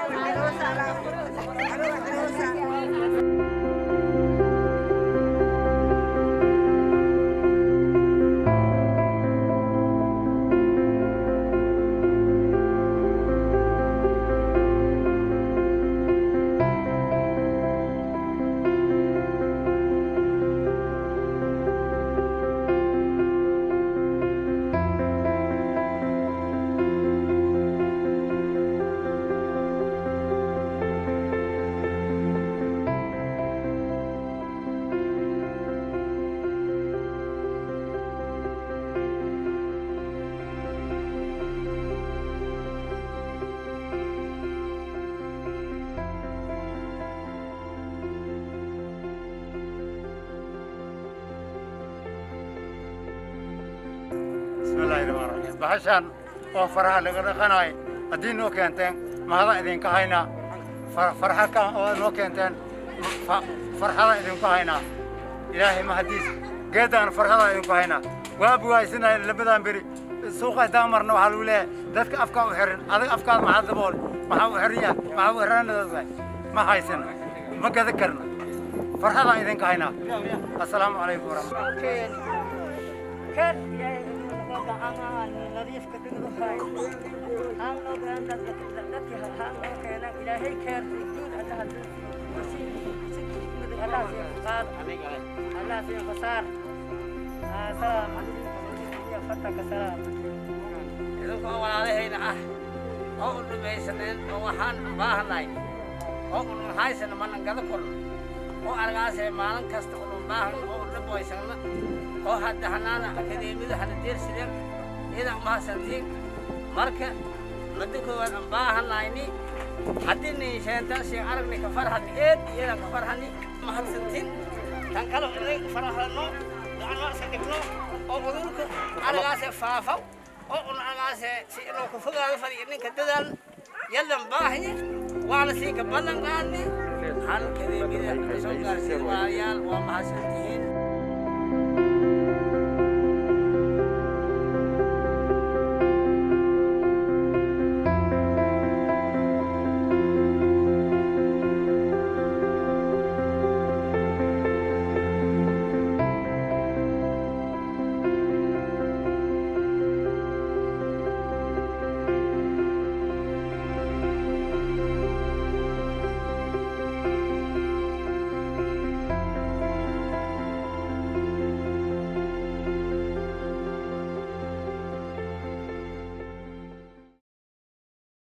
بسم الله الرحمن الرحيم بحشان وفرحة لقد قناي الدين نو كنتين ما هذا إذن كهينا فرحة كان نو كنتين فرحة إذن كهينا إلهي ما حديث جدا فرحة إذن كهينا وأبوي سنة اللي بدأ بري سوق دامر نو حلوله ذاتك أفكار وحرن هذا أفكار مع الضبول مع وحرية مع وحرن ما حيسن ما كذكرنا فرحة إذن كهينا السلام عليكم ورحمة الله Angan nadiif ka dugdo hay aan loo gaan dadka haan oo keenan ilaahay keer diin Allah Allah qaad Allah fi fasar salaam ya fataka salaam idinku walaalahayna oo u dhameysanayn oo waxaan baahanay oo u haysan man gada kor oo argaasay maalin kasta oo baahan oo dhaboysana oo hadda Hano Academy hada deersideen إذا ما سنتين مركب مدكوا بaahanayni hadii sheenta si aragni ka farxad eed iyada ka farxani ma hadsantin tan kale inay farxano aan wax dhigno oo udurka aragaas faafa oo aragaas si inuu ku fogaado fadhiinka dadaal yalan baahiye waana si ka balan qaadni hal Academy soo gaarsiin waayaal waa ma hadsantiin